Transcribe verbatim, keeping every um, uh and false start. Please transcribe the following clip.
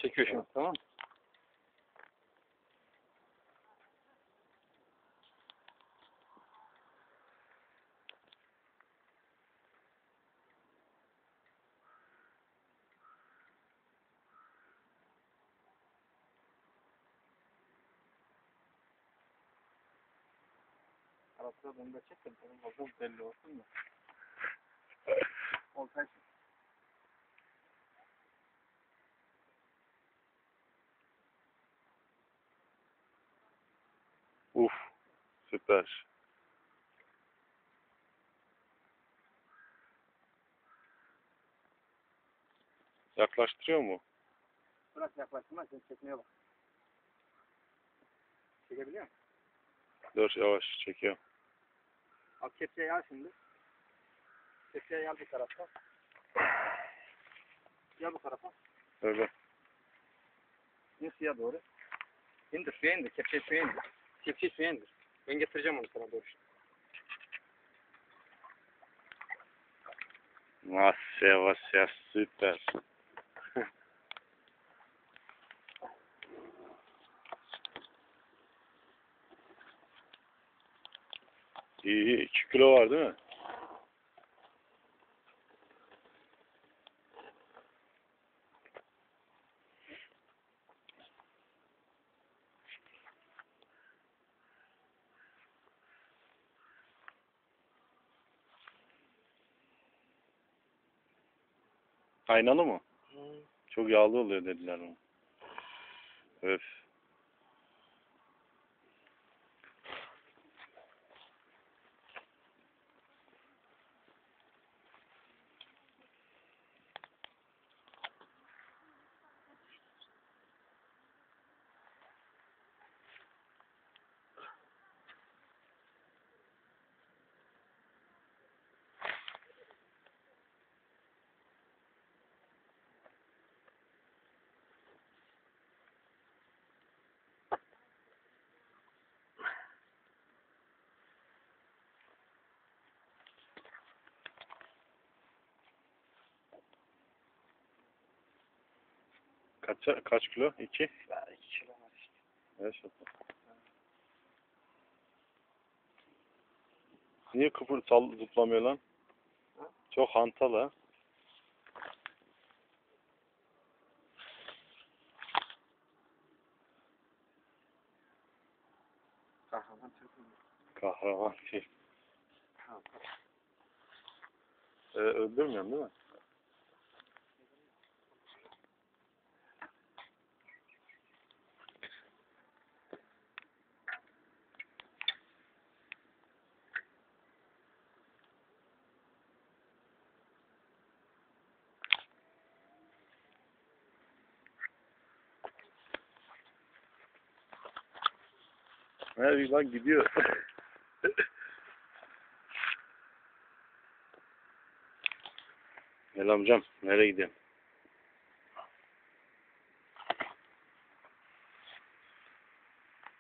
Çekiyor şimdi, tamam mı? Arasında bunu da çek de benim olduğum belli olsun da. Oltay. Uf, süper. Yaklaştırıyor mu? Bırak yaklaştırma, sen çekmeye bak. Çekebiliyor musun? Dur, yavaş çekiyor. Al kepçeyi al şimdi. Kepçeyi al bir tarafta. Gel bu tarafa. Öyle. İn suya doğru. İndir, suya indir. Kepçeyi suya indir. Kepçeyi suya indir. Ben getireceğim onu sana doğru. Nasya vasya süper. İyi, iyi. iki kilo var değil mi? Aynalı mı? Hmm. Çok yağlı oluyor dediler onu. Öf. Kaç, kaç kilo? İki? Ya iki kilo var işte. Evet. Niye kıpır sal zıplamıyor lan? Ha? Çok hantal ha. Kahraman Türk'üm. Kahraman şey. Ha. Ee, öldürmüyorsun değil mi? Evet bak gidiyor. Gel amcam, nereye gidiyorsun?